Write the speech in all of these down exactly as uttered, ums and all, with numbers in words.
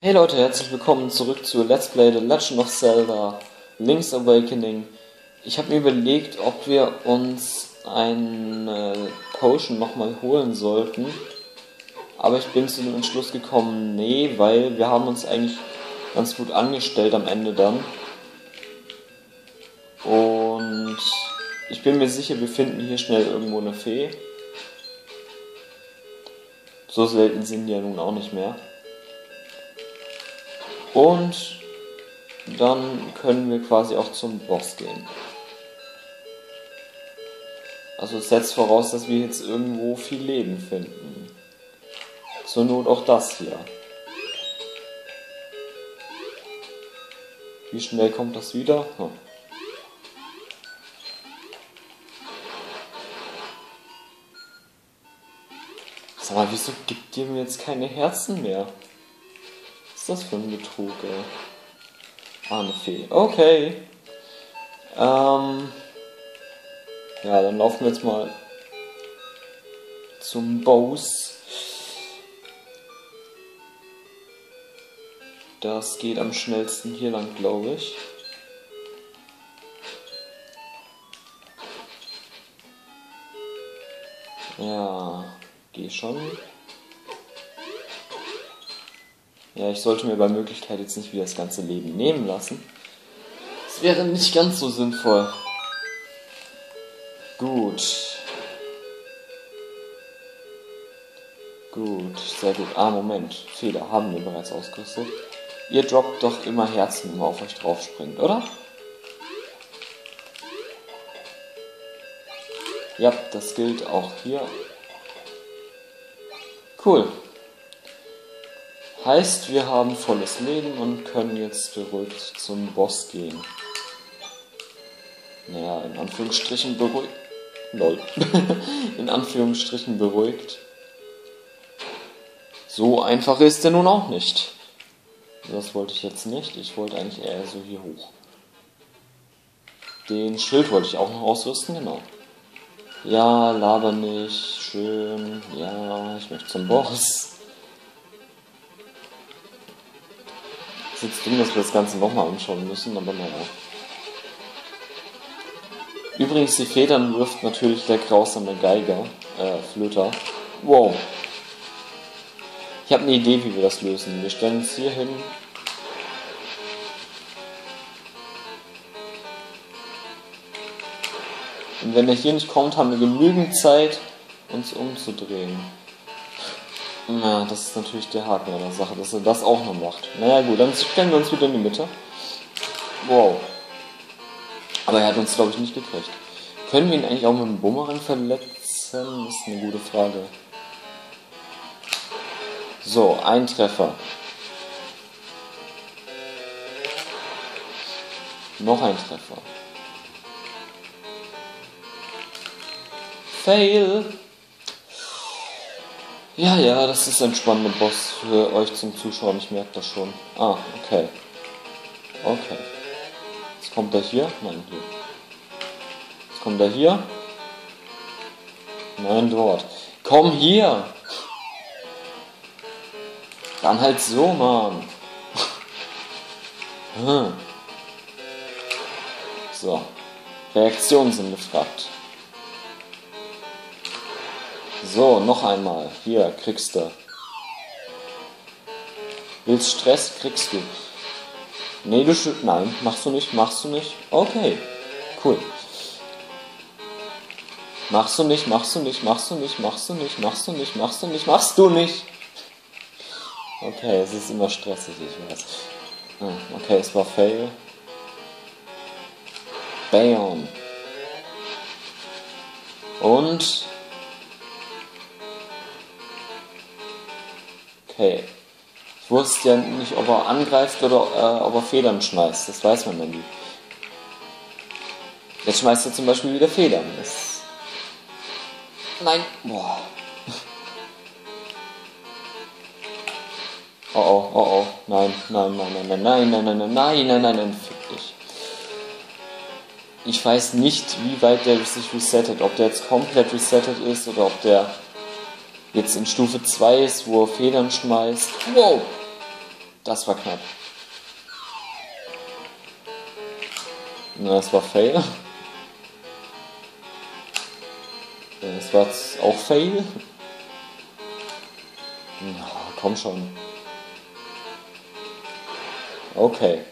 Hey Leute, herzlich willkommen zurück zu Let's Play The Legend of Zelda Link's Awakening. Ich habe mir überlegt, ob wir uns eine Potion nochmal holen sollten. Aber ich bin zu dem Entschluss gekommen, nee, weil wir haben uns eigentlich ganz gut angestellt am Ende dann. Und ich bin mir sicher, wir finden hier schnell irgendwo eine Fee. So selten sind die ja nun auch nicht mehr. Und dann können wir quasi auch zum Boss gehen. Also es setzt voraus, dass wir jetzt irgendwo viel Leben finden. Zur Not auch das hier. Wie schnell kommt das wieder? Hm. Sag mal, wieso gibt ihr mir jetzt keine Herzen mehr? Was ist das für ein Betrug, ey? Ah, eine Fee. Okay. Ähm. Ja, dann laufen wir jetzt mal zum Boss. Das geht am schnellsten hier lang, glaube ich. Ja, geh schon. Ja, ich sollte mir bei Möglichkeit jetzt nicht wieder das ganze Leben nehmen lassen. Das wäre nicht ganz so sinnvoll. Gut. Gut, sehr gut. Ah, Moment. Fehler haben wir bereits ausgerüstet. Ihr droppt doch immer Herzen, wenn man auf euch drauf springt, oder? Ja, das gilt auch hier. Cool. Heißt, wir haben volles Leben und können jetzt beruhigt zum Boss gehen. Naja, in Anführungsstrichen beruhigt. Lol. In Anführungsstrichen beruhigt. So einfach ist er nun auch nicht. Das wollte ich jetzt nicht. Ich wollte eigentlich eher so hier hoch. Den Schild wollte ich auch noch ausrüsten, genau. Ja, laber nicht. Schön. Ja, ich möchte zum Boss. Es ist jetzt dumm, dass wir das Ganze nochmal anschauen müssen, aber naja. Übrigens, die Federn wirft natürlich der grausame Geiger, äh, Flöter. Wow. Ich habe eine Idee, wie wir das lösen. Wir stellen uns hier hin. Und wenn er hier nicht kommt, haben wir genügend Zeit, uns umzudrehen. Ja, das ist natürlich der Haken an der Sache, dass er das auch noch macht. Naja gut, dann stellen wir uns wieder in die Mitte. Wow. Aber er hat uns, glaube ich, nicht gekriegt. Können wir ihn eigentlich auch mit dem Bumerang verletzen? Das ist eine gute Frage. So, ein Treffer. Noch ein Treffer. Fail. Ja, ja, das ist ein spannender Boss für euch zum Zuschauen, ich merke das schon. Ah, okay. Okay. Jetzt kommt er hier. Nein, hier. Jetzt kommt er hier. Nein, dort. Komm hier! Dann halt so, Mann. Hm. So. Reaktionen sind gefragt. So, noch einmal. Hier, kriegst du. Willst Stress? Kriegst du. Nee, du sch... Nein, machst du nicht, machst du nicht. Okay, cool. Machst du nicht, machst du nicht, machst du nicht, machst du nicht, machst du nicht, machst du nicht, machst du nicht. Okay, es ist immer stressig, ich weiß. Okay, es war Fail. Bam. Und... Okay. Ich wusste ja nicht, ob er angreift oder äh, ob er Federn schmeißt. Das weiß man dann nicht. Jetzt schmeißt er zum Beispiel wieder Federn. Das... Nein. Boah. Oh oh, oh oh. Nein, nein, nein, nein, nein, nein, nein, nein, nein, nein, nein, nein, nein, fick dich. Ich weiß nicht, wie weit der sich resettet. Ob der jetzt komplett resettet ist oder ob der jetzt in Stufe zwei ist, wo er Federn schmeißt. Wow! Das war knapp. Na, das war Fail. Das war auch Fail. Na, komm schon. Okay.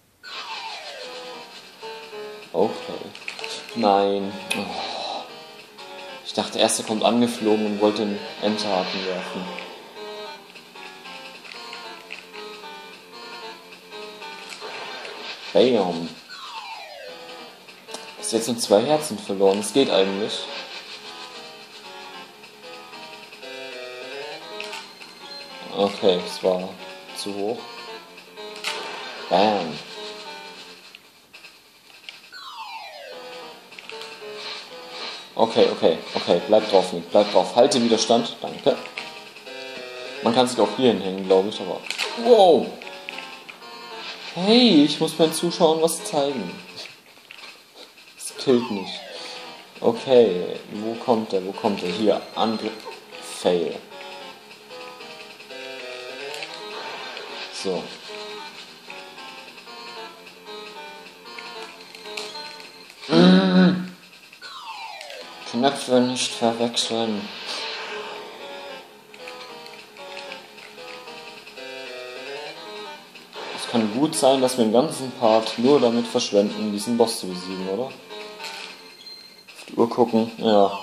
Okay. Nein. Oh. Ich dachte erst, er kommt angeflogen und wollte den Enterhaken werfen. Bam. Ist jetzt nur zwei Herzen verloren. Es geht eigentlich. Okay, es war zu hoch. Bam. Okay, okay, okay. Bleib drauf, Nick. Bleib drauf. Halte Widerstand. Danke. Man kann sich auch hier hinhängen, glaube ich, aber... Wow! Hey, ich muss meinen Zuschauern was zeigen. Das killt nicht. Okay, wo kommt er? Wo kommt er? Hier, Angriff. Fail. So. Mm. Knöpfe nicht verwechseln. Es kann gut sein, dass wir den ganzen Part nur damit verschwenden, diesen Boss zu besiegen, oder? Auf die Uhr gucken, ja.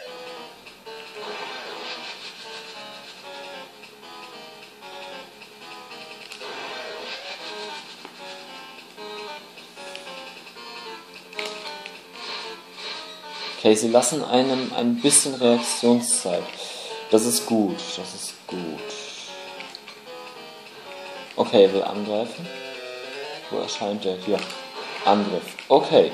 Okay, sie lassen einem ein bisschen Reaktionszeit. Das ist gut, das ist gut. Okay, er will angreifen. Wo erscheint er? Hier. Angriff. Okay.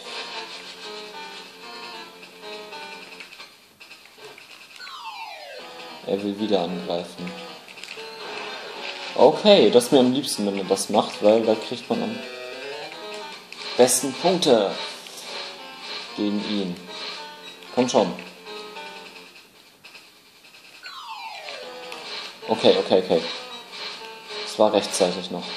Er will wieder angreifen. Okay, das ist mir am liebsten, wenn er das macht, weil da kriegt man am besten Punkte gegen ihn. Komm schon. Okay, okay, okay. Es war rechtzeitig noch.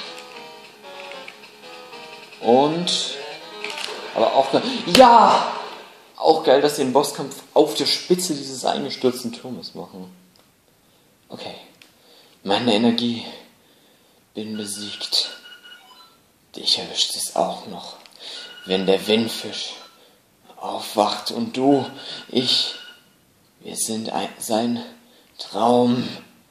Und... Aber auch geil... Ja! Auch geil, dass sie den Bosskampf auf der Spitze dieses eingestürzten Turmes machen. Okay. Meine Energie. Bin besiegt. Dich erwischt es auch noch. Wenn der Windfisch aufwacht und du, ich, wir sind ein, sein Traum.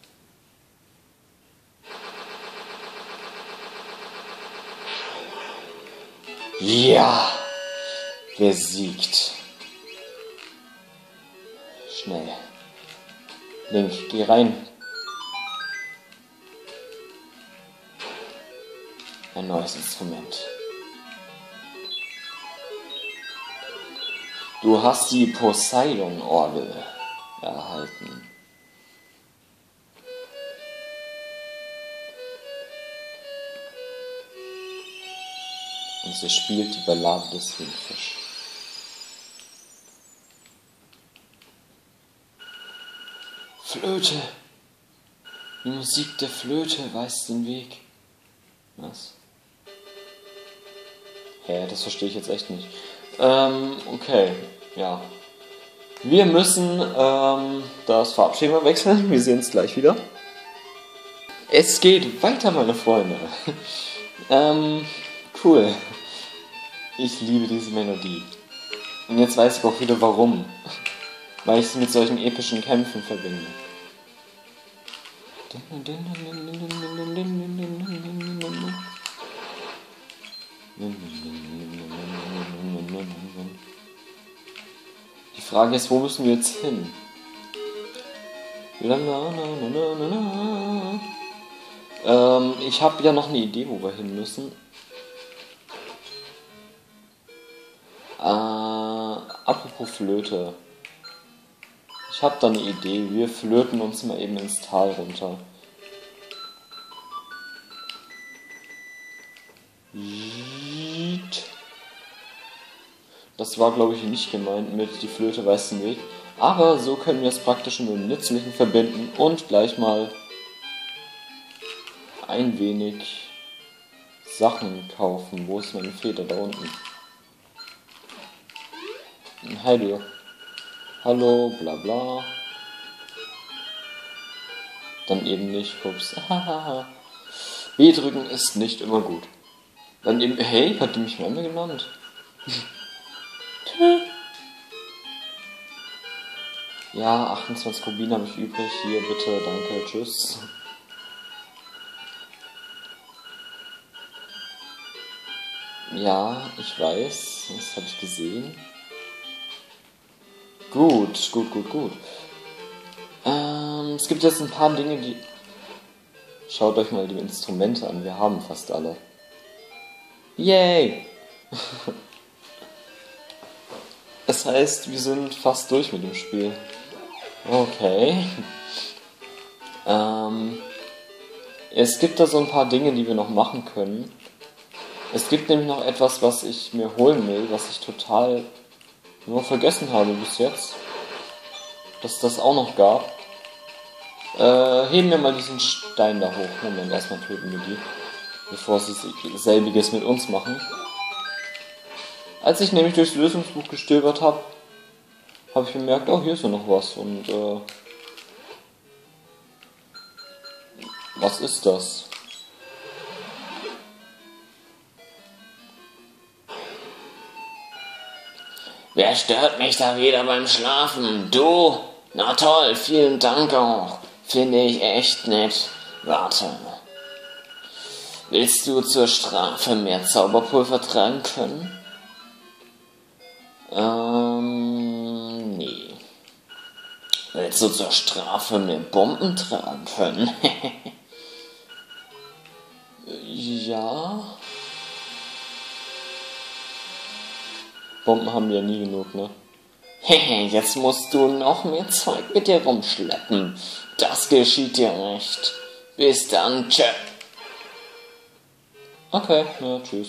Ja, besiegt. Schnell. Link, geh rein. Ein neues Instrument. Du hast die Poseidon-Orgel erhalten. Und sie spielt die Ballade des Windfisch. Flöte! Die Musik der Flöte weist den Weg. Was? Hä, das verstehe ich jetzt echt nicht. Ähm, okay, ja. Wir müssen ähm, das Farbschema wechseln. Wir sehen es gleich wieder. Es geht weiter, meine Freunde. ähm, cool. Ich liebe diese Melodie. Und jetzt weiß ich auch wieder warum. Weil ich sie mit solchen epischen Kämpfen verbinde. Die Frage ist, wo müssen wir jetzt hin? Ähm, ich habe ja noch eine Idee, wo wir hin müssen. Äh, apropos Flöte. Ich habe da eine Idee. Wir flöten uns mal eben ins Tal runter. Das war, glaube ich, nicht gemeint mit die Flöte weist den Weg. Aber so können wir es praktisch mit dem Nützlichen verbinden und gleich mal ein wenig Sachen kaufen. Wo ist meine Feder? Da unten. Hi du. Hallo, bla bla. Dann eben nicht, ups. B drücken ist nicht immer gut. Dann eben, hey, hat die mich Memme genannt? Ja, achtundzwanzig Rubine habe ich übrig. Hier, bitte, danke, tschüss. Ja, ich weiß, das habe ich gesehen. Gut, gut, gut, gut. Ähm, es gibt jetzt ein paar Dinge, die... Schaut euch mal die Instrumente an, wir haben fast alle. Yay! Das heißt, wir sind fast durch mit dem Spiel. Okay. Ähm, es gibt da so ein paar Dinge, die wir noch machen können. Es gibt nämlich noch etwas, was ich mir holen will, was ich total nur vergessen habe bis jetzt. Dass das auch noch gab. Äh, heben wir mal diesen Stein da hoch. Moment, erstmal töten wir die. Bevor sie selbiges mit uns machen. Als ich nämlich durchs Lösungsbuch gestöbert habe, habe ich bemerkt, oh, hier ist ja noch was. Und, äh... was ist das? Wer stört mich da wieder beim Schlafen? Du? Na toll, vielen Dank auch. Finde ich echt nett. Warte. Willst du zur Strafe mehr Zauberpulver tragen können? Ähm, nee. Willst du zur Strafe mehr Bomben tragen können? Ja. Bomben haben wir ja nie genug, ne? Hehe, jetzt musst du noch mehr Zeug mit dir rumschleppen. Das geschieht dir recht. Bis dann, tschö. Okay, ja, tschüss.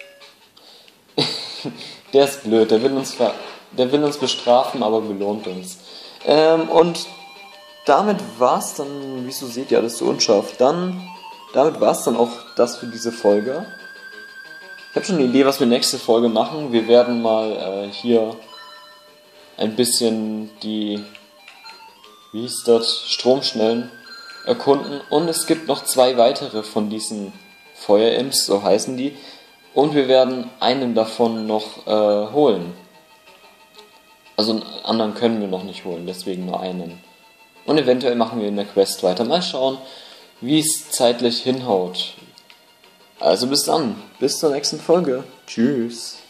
Der ist blöd, der will uns ver der will uns bestrafen, aber belohnt uns. Ähm, und damit war's dann, wieso seht ihr alles so unscharf? Dann, damit war's dann auch das für diese Folge. Ich habe schon eine Idee, was wir nächste Folge machen. Wir werden mal äh, hier ein bisschen die, wie hieß das, Stromschnellen erkunden. Und es gibt noch zwei weitere von diesen Feuerimps, so heißen die. Und wir werden einen davon noch äh, holen. Also einen anderen können wir noch nicht holen, deswegen nur einen. Und eventuell machen wir in der Quest weiter. Mal schauen, wie es zeitlich hinhaut. Also bis dann, bis zur nächsten Folge. Tschüss.